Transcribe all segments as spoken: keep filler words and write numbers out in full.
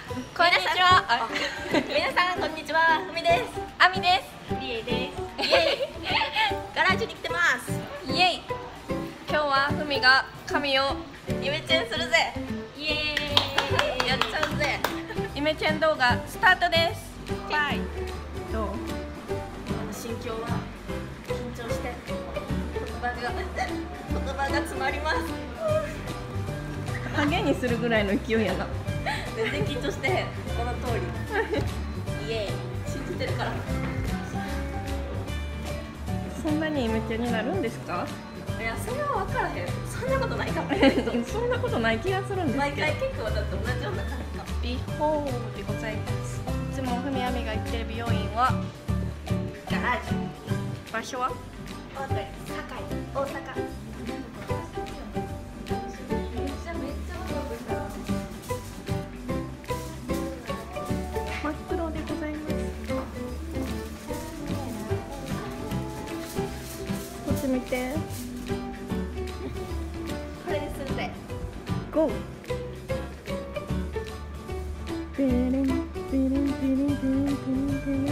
こんにちは。 皆さんこんにちは。ふみです。 あみです。 りえです。イエイ。ガラージュに来てます。 イエイ。今日はふみが髪をイメチェンするぜ。イエーイ。やっちゃうぜ。 イメチェン動画スタートです。 はい。 どう？ 心境は緊張して言葉が言葉が詰まります。 ハゲにするぐらいの勢いやな。 全然緊張してへん。この通り。イエーイ。信じてるから。 そんなにイメチェンになるんですか？ いや、それは分からへん。そんなことないかも。 そんなことない気がするんですけど。 毎回結構だって同じような感じか。 美ホーでございます。いつもふみあみが行ってる美容院はガラージュ。 場所は大阪、大阪。 真っ黒でございます。こっち見て。 これですんで。 ゴー。ベレンベレンベレンベレンベレンベレン。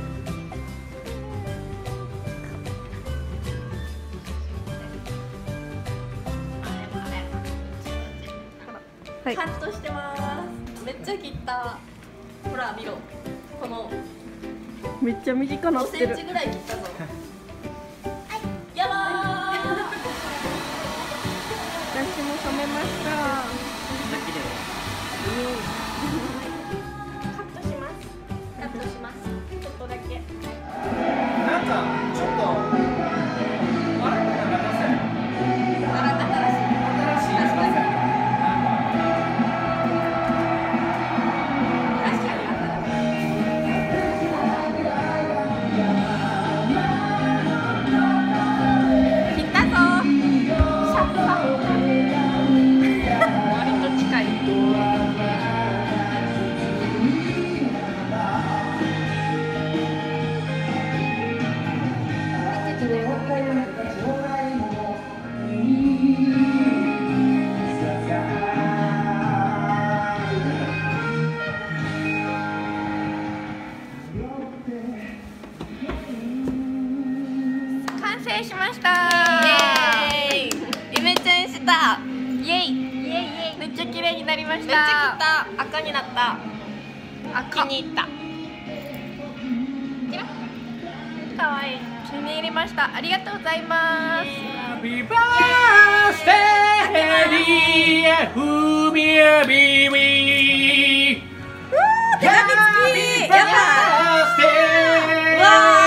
はい。 カットしてます。めっちゃ切った。ほら見ろ。このめっちゃ短なごってる。 センチぐらい切ったぞ。やばー。 私も染めました。 カットします。カットします。ちょっとだけ。 なんかちょっとあれなんか出せあら、新しい。 新しいやつ出せ切ったぞ。シャッファ割と近い。完成しました。 イエーイ。イメチェンした。 イエイ。 イエイイエイ。 めっちゃ綺麗になりまし。 めったちゃ切った。赤になった。 赤気に入った。 かわいい。気に入りました。ありがとうございます。 Happy birthday dear ふみやびみ手紙付き。やばい。わ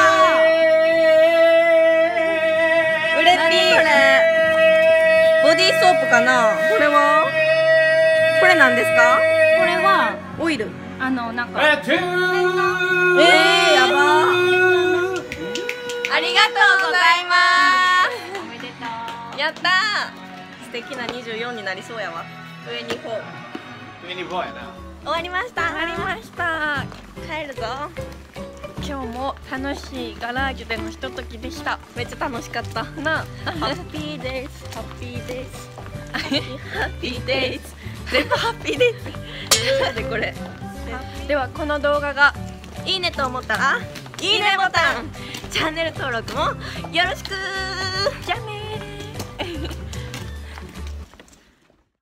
ー。うれぴー。これボディーソープかな。 これはこれなんですか。 これはオイル。 あのなんかえー、 えー、やばー。ありがとうございます。 おめでとう。 やったー。素敵なにじゅうよんになりそうやわ。上にフォー。 上に棒やな。 終わりました。 ありました。 帰るぞ。 今日も楽しいガラージュでのひとときでした。 めっちゃ楽しかった。 なハッピーデイズ。ハッピーデイズ。ハッピーデイズ。全部ハッピーデイズ。でこれ。 ではこの動画がいいねと思ったらいいねボタン。チャンネル登録もよろしく。 じゃあねー。